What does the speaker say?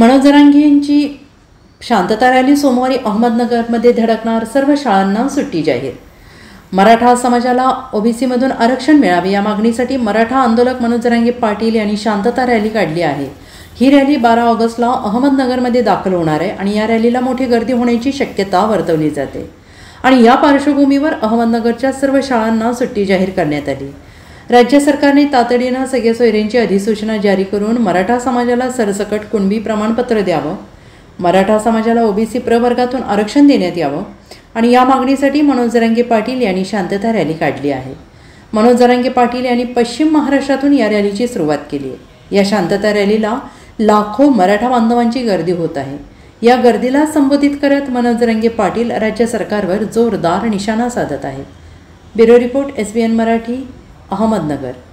मनोज जरांगे यांची शांतता रॅली सोमवारी अहमदनगरमध्ये धडकणार, सर्व शाळांना सुट्टी जाहीर. मराठा समाजाला ओबीसीमधून आरक्षण मिळावे या मागणीसाठी मराठा आंदोलक मनोज जरांगे पाटील यांनी शांतता रॅली काढली आहे. ही रॅली 12 ऑगस्टला अहमदनगरमध्ये दाखल होणार आहे आणि या रॅलीला मोठी गर्दी होण्याची शक्यता वर्तवली जाते. आणि या पार्श्वभूमीवर अहमदनगरच्या सर्व शाळांना सुट्टी जाहीर करण्यात आली. राज्य सरकारने तातडीनं सगळ्या सोयऱ्यांची अधिसूचना जारी करून मराठा समाजाला सरसकट कुणबी प्रमाणपत्र द्यावं, मराठा समाजाला ओबीसी प्रवर्गातून आरक्षण देण्यात यावं आणि या मागणीसाठी मनोज जरांगे पाटील यांनी शांतता रॅली काढली आहे. मनोज जरांगे पाटील यांनी पश्चिम महाराष्ट्रातून या रॅलीची सुरुवात केली आहे. या शांतता रॅलीला लाखो मराठा बांधवांची गर्दी होत आहे. या गर्दीला संबोधित करत मनोज जरांगे पाटील राज्य सरकारवर जोरदार निशाणा साधत आहेत. Bureau report, SBN Marathi, Ahmednagar.